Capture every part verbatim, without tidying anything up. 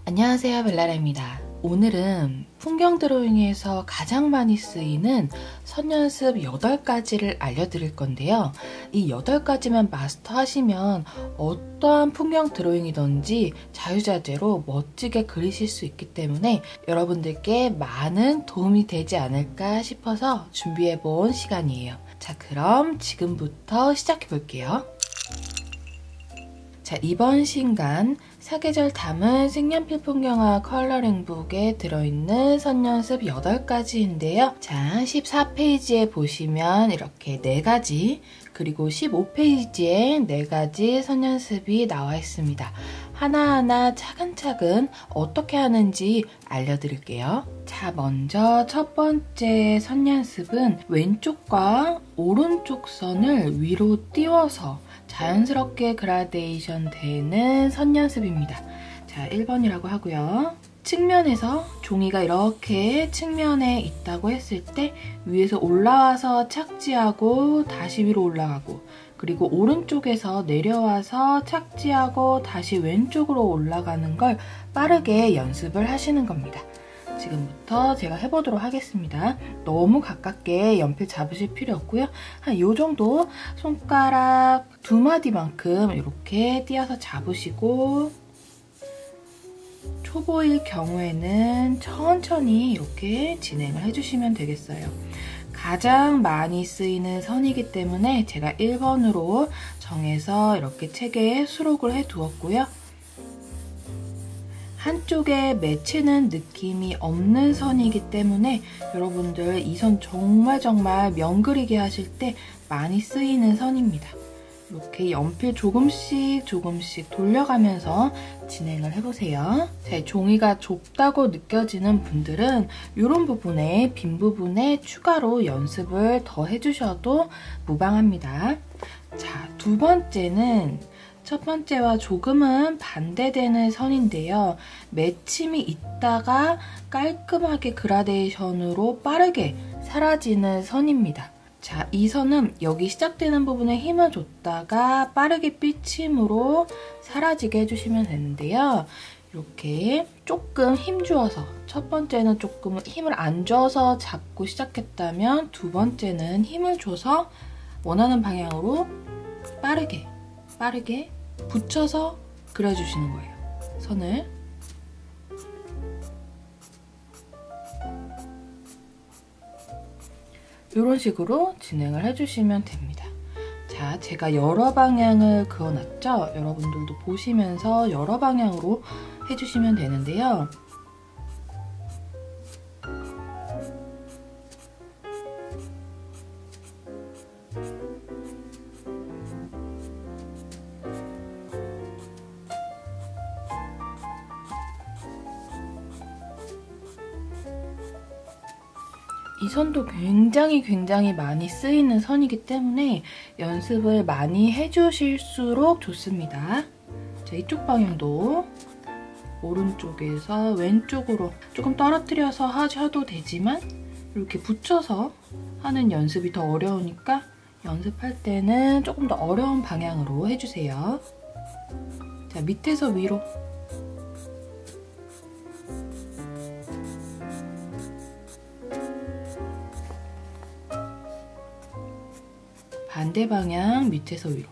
안녕하세요, 벨라라입니다. 오늘은 풍경 드로잉에서 가장 많이 쓰이는 선연습 여덟 가지를 알려드릴 건데요. 이 여덟 가지만 마스터하시면 어떠한 풍경 드로잉이든지 자유자재로 멋지게 그리실 수 있기 때문에 여러분들께 많은 도움이 되지 않을까 싶어서 준비해본 시간이에요. 자, 그럼 지금부터 시작해 볼게요. 자, 이번 신간 사계절 담은 색연필 풍경화 컬러링북에 들어있는 선연습 여덟 가지인데요. 자, 십사 페이지에 보시면 이렇게 네 가지, 그리고 십오 페이지에 네 가지 선연습이 나와 있습니다. 하나하나 차근차근 어떻게 하는지 알려드릴게요. 자, 먼저 첫 번째 선연습은 왼쪽과 오른쪽 선을 위로 띄워서 자연스럽게 그라데이션 되는 선연습입니다. 자, 일 번이라고 하고요. 측면에서 종이가 이렇게 측면에 있다고 했을 때 위에서 올라와서 착지하고 다시 위로 올라가고, 그리고 오른쪽에서 내려와서 착지하고 다시 왼쪽으로 올라가는 걸 빠르게 연습을 하시는 겁니다. 지금부터 제가 해보도록 하겠습니다. 너무 가깝게 연필 잡으실 필요 없고요. 한 이 정도 손가락 두 마디만큼 이렇게 띄어서 잡으시고, 초보일 경우에는 천천히 이렇게 진행을 해주시면 되겠어요. 가장 많이 쓰이는 선이기 때문에 제가 일 번으로 정해서 이렇게 책에 수록을 해두었고요. 한쪽에 맺히는 느낌이 없는 선이기 때문에 여러분들 이 선 정말 정말 면 그리기 하실 때 많이 쓰이는 선입니다. 이렇게 연필 조금씩 조금씩 돌려가면서 진행을 해보세요. 자, 종이가 좁다고 느껴지는 분들은 이런 부분에, 빈 부분에 추가로 연습을 더 해주셔도 무방합니다. 자, 두 번째는 첫 번째와 조금은 반대되는 선인데요. 맺힘이 있다가 깔끔하게 그라데이션으로 빠르게 사라지는 선입니다. 자, 이 선은 여기 시작되는 부분에 힘을 줬다가 빠르게 삐침으로 사라지게 해주시면 되는데요. 이렇게 조금 힘 주어서, 첫 번째는 조금 힘을 안 줘서 잡고 시작했다면 두 번째는 힘을 줘서 원하는 방향으로 빠르게 빠르게 붙여서 그려주시는 거예요, 선을. 이런 식으로 진행을 해주시면 됩니다. 자, 제가 여러 방향을 그어놨죠? 여러분들도 보시면서 여러 방향으로 해주시면 되는데요. 이 선도 굉장히 굉장히 많이 쓰이는 선이기 때문에 연습을 많이 해주실수록 좋습니다. 자, 이쪽 방향도 오른쪽에서 왼쪽으로 조금 떨어뜨려서 하셔도 되지만 이렇게 붙여서 하는 연습이 더 어려우니까 연습할 때는 조금 더 어려운 방향으로 해주세요. 자, 밑에서 위로. 반대 방향 밑에서 위로.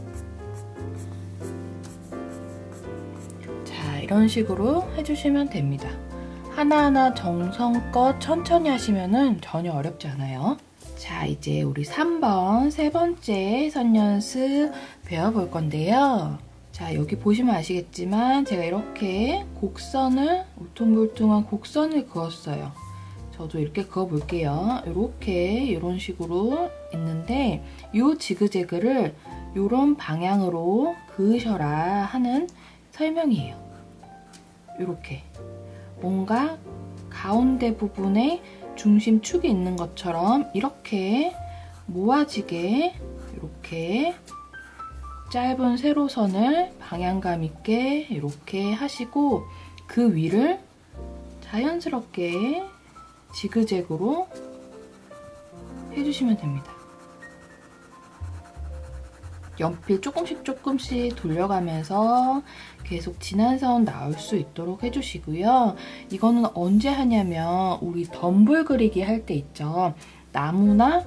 자, 이런 식으로 해주시면 됩니다. 하나하나 정성껏 천천히 하시면 전혀 어렵지 않아요. 자, 이제 우리 삼 번 세 번째 선연습 배워볼 건데요. 자, 여기 보시면 아시겠지만 제가 이렇게 곡선을, 울퉁불퉁한 곡선을 그었어요. 저도 이렇게 그어볼게요. 이렇게 이런 식으로 있는데 이 지그재그를 이런 방향으로 그으셔라 하는 설명이에요. 이렇게 뭔가 가운데 부분에 중심축이 있는 것처럼 이렇게 모아지게 이렇게 짧은 세로선을 방향감 있게 이렇게 하시고 그 위를 자연스럽게 연필 조금씩 조금씩 돌려가면서 계속 진한 선 나올 수 있도록 해주시고요. 이거는 언제 하냐면 우리 덤불 그리기 할 때 있죠. 나무나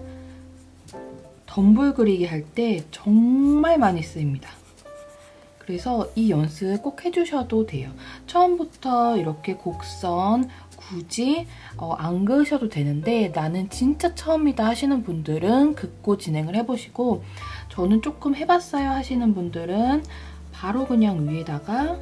덤불 그리기 할 때 정말 많이 쓰입니다. 그래서 이 연습 꼭 해주셔도 돼요. 처음부터 이렇게 곡선 굳이 어, 안 그으셔도 되는데 나는 진짜 처음이다 하시는 분들은 긋고 진행을 해보시고 저는 조금 해봤어요 하시는 분들은 바로 그냥 위에다가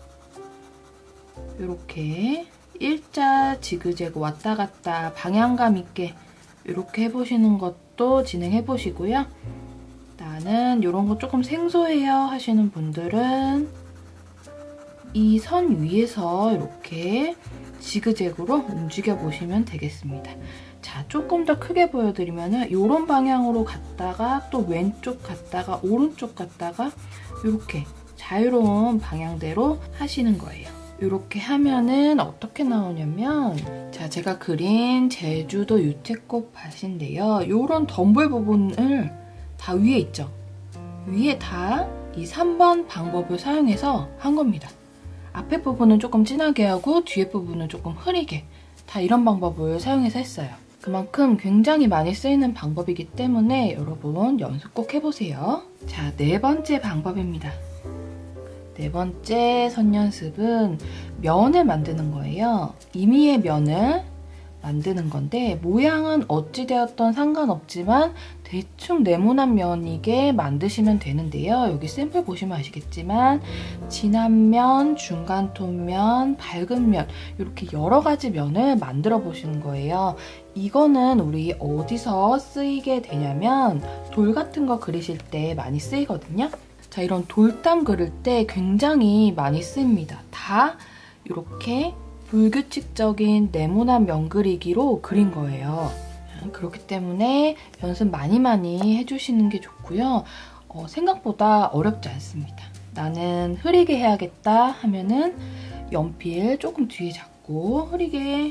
이렇게 일자 지그재그 왔다 갔다 방향감 있게 이렇게 해보시는 것도 진행해보시고요. 나는 이런 거 조금 생소해요 하시는 분들은 이 선 위에서 이렇게 지그재그로 움직여 보시면 되겠습니다. 자, 조금 더 크게 보여드리면은 이런 방향으로 갔다가 또 왼쪽 갔다가 오른쪽 갔다가 이렇게 자유로운 방향대로 하시는 거예요. 이렇게 하면은 어떻게 나오냐면 자, 제가 그린 제주도 유채꽃 밭인데요. 이런 덤불 부분을 다 위에 있죠. 위에 다 이 삼 번 방법을 사용해서 한 겁니다. 앞에 부분은 조금 진하게 하고 뒤에 부분은 조금 흐리게 다 이런 방법을 사용해서 했어요. 그만큼 굉장히 많이 쓰이는 방법이기 때문에 여러분 연습 꼭 해보세요. 자, 네 번째 방법입니다. 네 번째 선 연습은 면을 만드는 거예요. 임의의 면을 만드는 건데 모양은 어찌되었던 상관없지만 대충 네모난 면이게 만드시면 되는데요. 여기 샘플 보시면 아시겠지만 진한 면, 중간 톤 면, 밝은 면 이렇게 여러 가지 면을 만들어 보시는 거예요. 이거는 우리 어디서 쓰이게 되냐면 돌 같은 거 그리실 때 많이 쓰이거든요. 자, 이런 돌담 그릴 때 굉장히 많이 쓰입니다. 다 이렇게 불규칙적인 네모난 면 그리기로 그린 거예요. 그렇기 때문에 연습 많이 많이 해주시는 게 좋고요. 어, 생각보다 어렵지 않습니다. 나는 흐리게 해야겠다 하면은 연필 조금 뒤에 잡고 흐리게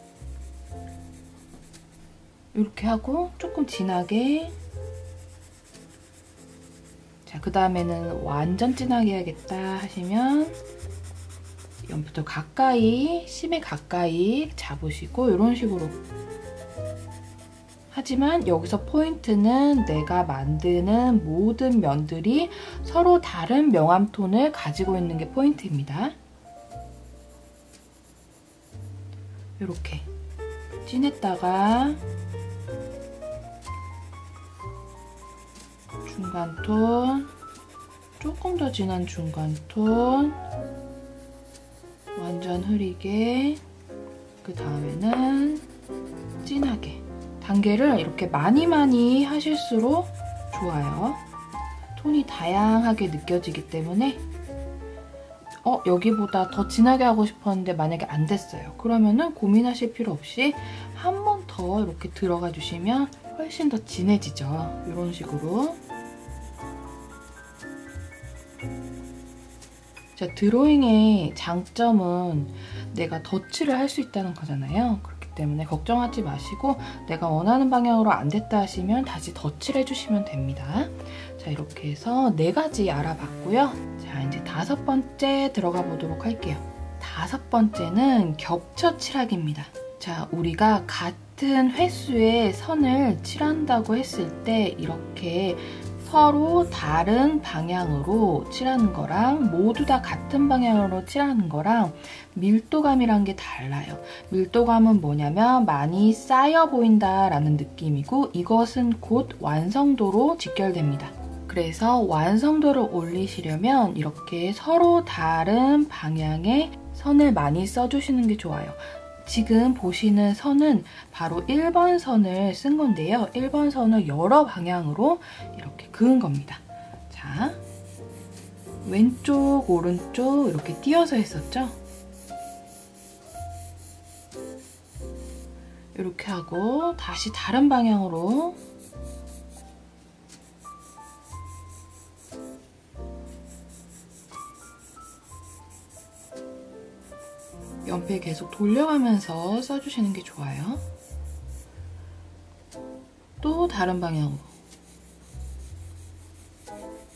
이렇게 하고 조금 진하게 자, 그 다음에는 완전 진하게 해야겠다 하시면 연필도 가까이, 심에 가까이 잡으시고 이런 식으로 하지만 여기서 포인트는 내가 만드는 모든 면들이 서로 다른 명암 톤을 가지고 있는 게 포인트입니다. 이렇게 진했다가 중간 톤, 조금 더 진한 중간 톤, 완전 흐리게, 그 다음에는 진하게. 단계를 이렇게 많이 많이 하실수록 좋아요. 톤이 다양하게 느껴지기 때문에 어, 여기보다 더 진하게 하고 싶었는데 만약에 안 됐어요. 그러면은 고민하실 필요 없이 한 번 더 이렇게 들어가 주시면 훨씬 더 진해지죠. 이런 식으로. 자, 드로잉의 장점은 내가 덧칠을 할 수 있다는 거잖아요. 그렇기 때문에 걱정하지 마시고 내가 원하는 방향으로 안 됐다 하시면 다시 덧칠 해주시면 됩니다. 자, 이렇게 해서 네 가지 알아봤고요. 자, 이제 다섯 번째 들어가 보도록 할게요. 다섯 번째는 겹쳐 칠하기입니다. 자, 우리가 같은 횟수의 선을 칠한다고 했을 때 이렇게 서로 다른 방향으로 칠하는 거랑 모두 다 같은 방향으로 칠하는 거랑 밀도감이란 게 달라요. 밀도감은 뭐냐면 많이 쌓여 보인다라는 느낌이고 이것은 곧 완성도로 직결됩니다. 그래서 완성도를 올리시려면 이렇게 서로 다른 방향의 선을 많이 써주시는 게 좋아요. 지금 보시는 선은 바로 일 번 선을 쓴 건데요. 일 번 선을 여러 방향으로 이렇게 그은 겁니다. 자, 왼쪽, 오른쪽 이렇게 띄어서 했었죠? 이렇게 하고 다시 다른 방향으로 연필 계속 돌려가면서 써주시는 게 좋아요. 또 다른 방향으로.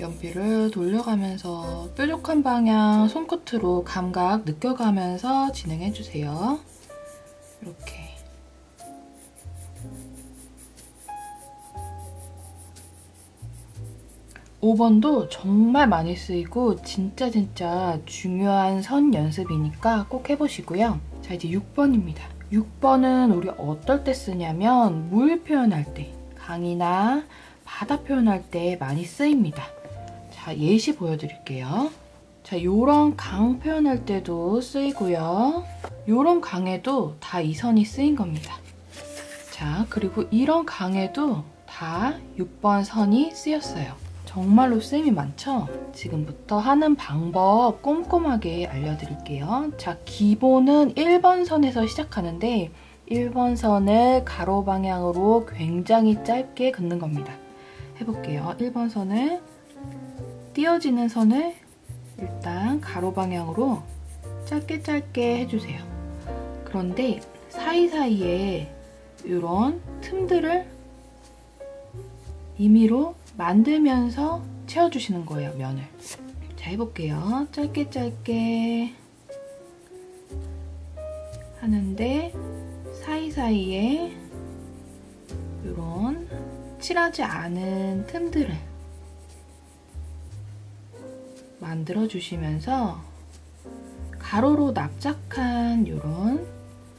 연필을 돌려가면서 뾰족한 방향 손끝으로 감각 느껴가면서 진행해주세요. 이렇게. 오 번도 정말 많이 쓰이고 진짜 진짜 중요한 선 연습이니까 꼭 해보시고요. 자, 이제 육 번입니다. 육 번은 우리 어떨 때 쓰냐면 물 표현할 때, 강이나 바다 표현할 때 많이 쓰입니다. 자, 예시 보여드릴게요. 자, 요런 강 표현할 때도 쓰이고요. 요런 강에도 다 이 선이 쓰인 겁니다. 자, 그리고 이런 강에도 다 육 번 선이 쓰였어요. 정말로 쓰임이 많죠? 지금부터 하는 방법 꼼꼼하게 알려드릴게요. 자, 기본은 일 번 선에서 시작하는데 일 번 선을 가로 방향으로 굉장히 짧게 긋는 겁니다. 해볼게요. 일 번 선을, 띄어지는 선을 일단 가로 방향으로 짧게 짧게 해주세요. 그런데 사이사이에 이런 틈들을 임의로 만들면서 채워주시는 거예요, 면을. 자, 해볼게요. 짧게 짧게 하는데 사이사이에 이런 칠하지 않은 틈들을 만들어주시면서 가로로 납작한 이런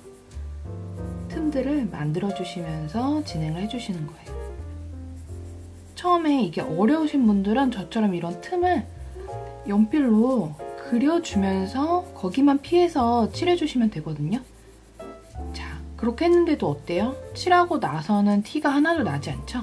틈들을 만들어주시면서 진행을 해주시는 거예요. 처음에 이게 어려우신 분들은 저처럼 이런 틈을 연필로 그려주면서 거기만 피해서 칠해주시면 되거든요. 자, 그렇게 했는데도 어때요? 칠하고 나서는 티가 하나도 나지 않죠?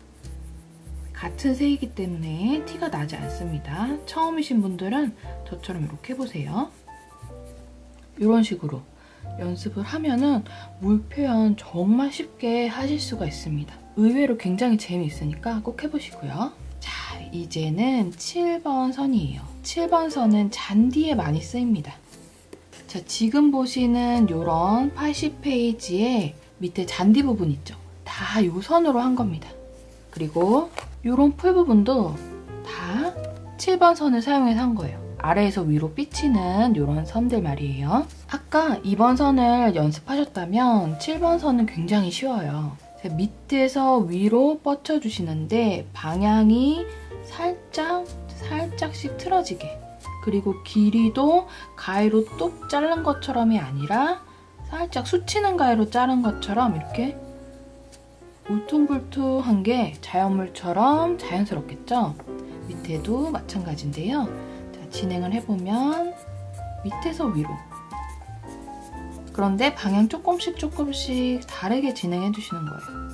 같은 색이기 때문에 티가 나지 않습니다. 처음이신 분들은 저처럼 이렇게 해보세요. 이런 식으로 연습을 하면은 물 표현 정말 쉽게 하실 수가 있습니다. 의외로 굉장히 재미있으니까 꼭 해보시고요. 자, 이제는 칠 번 선이에요. 칠 번 선은 잔디에 많이 쓰입니다. 자, 지금 보시는 이런 팔십 페이지에 밑에 잔디 부분 있죠? 다 이 선으로 한 겁니다. 그리고 이런 풀 부분도 다 칠 번 선을 사용해서 한 거예요. 아래에서 위로 삐치는 이런 선들 말이에요. 아까 이 번 선을 연습하셨다면 칠 번 선은 굉장히 쉬워요. 밑에서 위로 뻗쳐주시는데 방향이 살짝 살짝씩 틀어지게, 그리고 길이도 가위로 똑 자른 것처럼이 아니라 살짝 수치는 가위로 자른 것처럼 이렇게 울퉁불퉁한 게 자연물처럼 자연스럽겠죠? 밑에도 마찬가지인데요. 자, 진행을 해보면 밑에서 위로, 그런데 방향 조금씩 조금씩 다르게 진행해 주시는 거예요.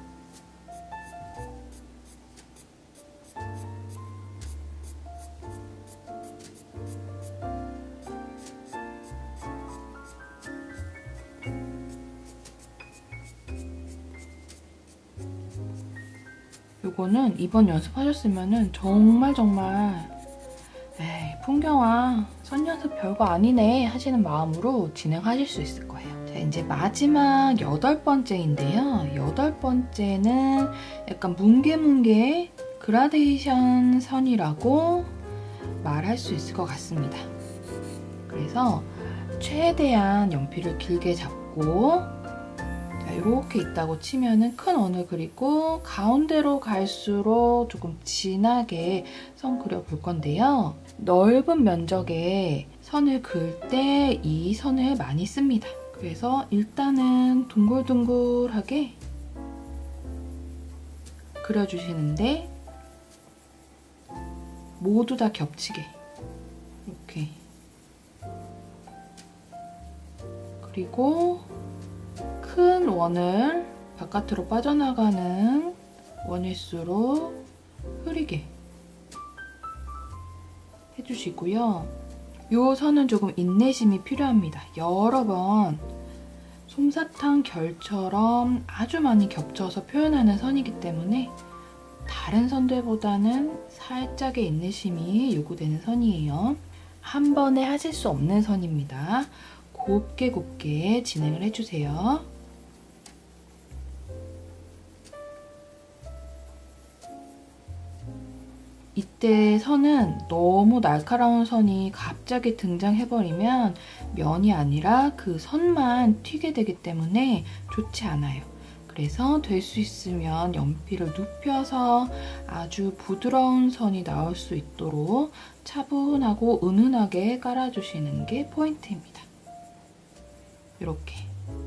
요거는 이번 연습하셨으면은 정말 정말 에이, 풍경화 선 연습 별거 아니네 하시는 마음으로 진행하실 수 있을 거예요. 자, 이제 마지막 여덟 번째인데요. 여덟 번째는 약간 뭉게뭉게 그라데이션 선이라고 말할 수 있을 것 같습니다. 그래서 최대한 연필을 길게 잡고, 자, 이렇게 있다고 치면은 큰 원을 그리고 가운데로 갈수록 조금 진하게 선 그려볼 건데요. 넓은 면적에 선을 그을 때 이 선을 많이 씁니다. 그래서 일단은 둥글둥글하게 그려주시는데 모두 다 겹치게 이렇게, 그리고 큰 원을 바깥으로 빠져나가는 원일수록 흐리게 해주시고요. 이 선은 조금 인내심이 필요합니다. 여러 번 솜사탕 결처럼 아주 많이 겹쳐서 표현하는 선이기 때문에 다른 선들보다는 살짝의 인내심이 요구되는 선이에요. 한 번에 하실 수 없는 선입니다. 곱게 곱게 진행을 해주세요. 이때 선은 너무 날카로운 선이 갑자기 등장해버리면 면이 아니라 그 선만 튀게 되기 때문에 좋지 않아요. 그래서 될 수 있으면 연필을 눕혀서 아주 부드러운 선이 나올 수 있도록 차분하고 은은하게 깔아주시는 게 포인트입니다. 이렇게.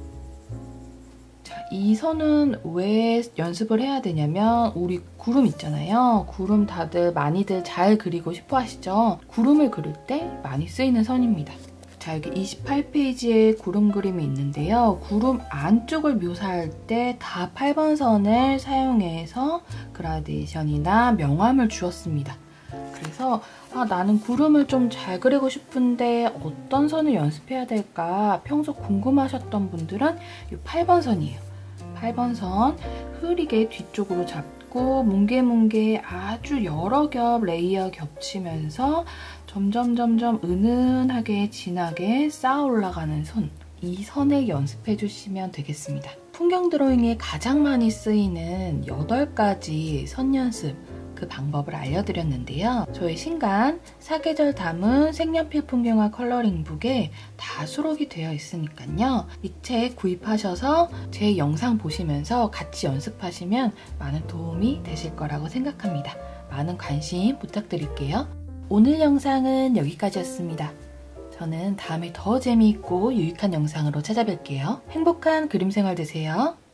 자, 이 선은 왜 연습을 해야 되냐면 우리 구름 있잖아요. 구름 다들 많이들 잘 그리고 싶어 하시죠? 구름을 그릴 때 많이 쓰이는 선입니다. 자, 여기 이십팔 페이지에 구름 그림이 있는데요. 구름 안쪽을 묘사할 때 다 팔 번 선을 사용해서 그라데이션이나 명암을 주었습니다. 그래서 아, 나는 구름을 좀 잘 그리고 싶은데 어떤 선을 연습해야 될까 평소 궁금하셨던 분들은 이 팔 번 선이에요. 팔 번 선 흐리게 뒤쪽으로 잡고 뭉게뭉게 아주 여러 겹 레이어 겹치면서 점점 점점 은은하게 진하게 쌓아 올라가는 선, 이 선을 연습해 주시면 되겠습니다. 풍경 드로잉에 가장 많이 쓰이는 여덟 가지 선 연습, 그 방법을 알려드렸는데요. 저희 신간 사계절 담은 색연필 풍경화 컬러링북에 다 수록이 되어 있으니까요. 이 책 구입하셔서 제 영상 보시면서 같이 연습하시면 많은 도움이 되실 거라고 생각합니다. 많은 관심 부탁드릴게요. 오늘 영상은 여기까지였습니다. 저는 다음에 더 재미있고 유익한 영상으로 찾아뵐게요. 행복한 그림 생활 되세요.